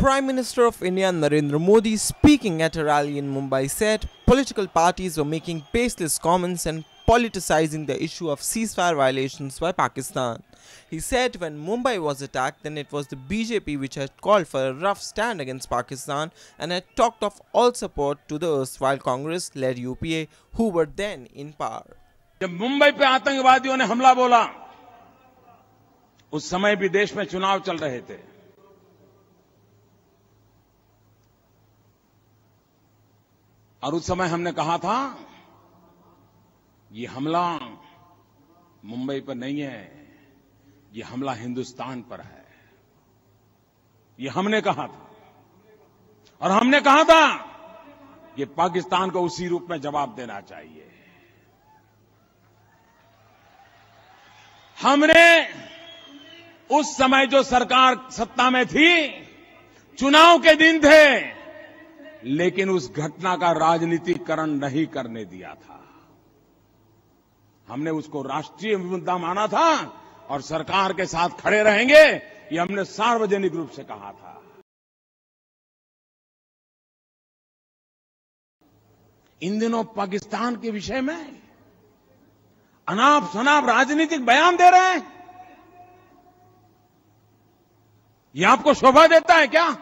Prime Minister of India Narendra Modi, speaking at a rally in Mumbai, said political parties were making baseless comments and politicizing the issue of ceasefire violations by Pakistan. He said when Mumbai was attacked, then it was the BJP which had called for a rough stand against Pakistan and had talked of all support to the erstwhile Congress-led UPA, who were then in power. जब मुंबई पे आतंकवादियों ने हमला बोला, उस समय भी देश में चुनाव चल रहे थे। और उस समय हमने कहा था, ये हमला मुंबई पर नहीं है, ये हमला हिंदुस्तान पर है। ये हमने कहा था। और हमने कहा था, ये पाकिस्तान को उसी रूप में जवाब देना चाहिए। हमने उस समय जो सरकार सत्ता में थी, चुनाव के दिन थे, लेकिन उस घटना का राजनीतिकरण नहीं करने दिया था। हमने उसको राष्ट्रीय मुद्दा माना था और सरकार के साथ खड़े रहेंगे, ये हमने सार्वजनिक रूप से कहा था। इन दिनों पाकिस्तान के विषय में अनाप शनाप राजनीतिक बयान दे रहे हैं। ये आपको शोभा देता है क्या?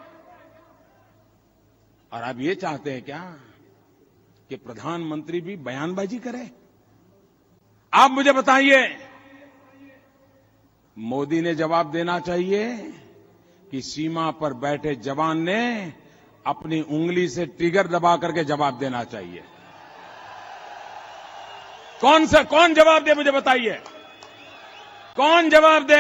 और आप ये चाहते हैं क्या कि प्रधानमंत्री भी बयानबाजी करे? आप मुझे बताइए, मोदी ने जवाब देना चाहिए कि सीमा पर बैठे जवान ने अपनी उंगली से ट्रिगर दबा करके जवाब देना चाहिए? कौन जवाब दे, मुझे बताइए। कौन जवाब दे?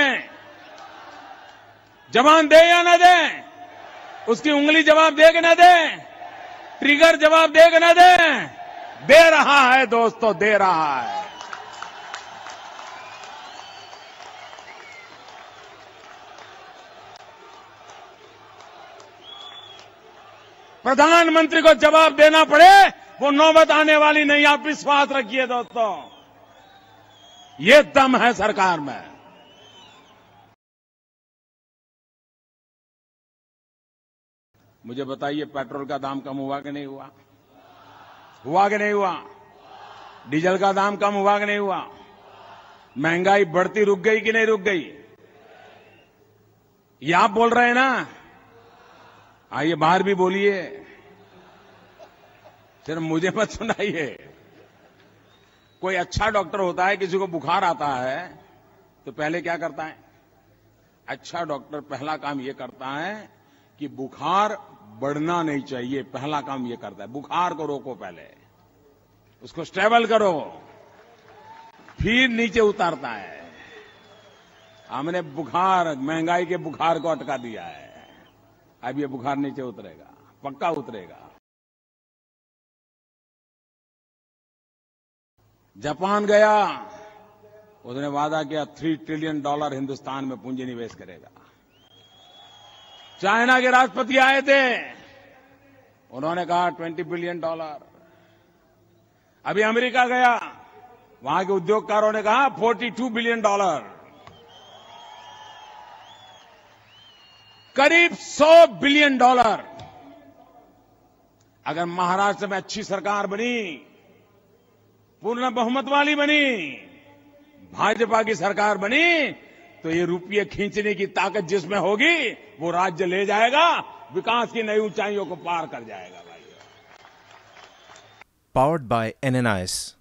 जवान दे या ना दे? उसकी उंगली जवाब दे कि ना दे? ट्रिगर जवाब दे कि ना दे? दे रहा है दोस्तों, दे रहा है। प्रधानमंत्री को जवाब देना पड़े, वो नौबत आने वाली नहीं, आप विश्वास रखिए दोस्तों। ये दम है सरकार में। मुझे बताइए, पेट्रोल का दाम कम हुआ कि नहीं हुआ? हुआ कि नहीं हुआ? डीजल का दाम कम हुआ कि नहीं हुआ? महंगाई बढ़ती रुक गई कि नहीं रुक गई? ये आप बोल रहे हैं ना? आइए बाहर भी बोलिए, सिर्फ मुझे मत सुनाइए। कोई अच्छा डॉक्टर होता है, किसी को बुखार आता है तो पहले क्या करता है? अच्छा डॉक्टर पहला काम ये करता है कि बुखार बढ़ना नहीं चाहिए, पहला काम ये करता है। बुखार को रोको, पहले उसको स्टेबल करो, फिर नीचे उतारता है। हमने बुखार, महंगाई के बुखार को अटका दिया है। अब ये बुखार नीचे उतरेगा, पक्का उतरेगा। जापान गया, उसने वादा किया $3 ट्रिलियन हिंदुस्तान में पूंजी निवेश करेगा। चाइना के राष्ट्रपति आए थे, उन्होंने कहा $20 बिलियन। अभी अमेरिका गया, वहां के उद्योगकारों ने कहा $42 बिलियन। करीब $100 बिलियन। अगर महाराष्ट्र में अच्छी सरकार बनी, पूर्ण बहुमत वाली बनी, भाजपा की सरकार बनी, तो ये रुपये खींचने की ताकत जिसमें होगी, वो राज्य ले जाएगा, विकास की नई ऊंचाइयों को पार कर जाएगा। भाई, पावर्ड बाय NNIS।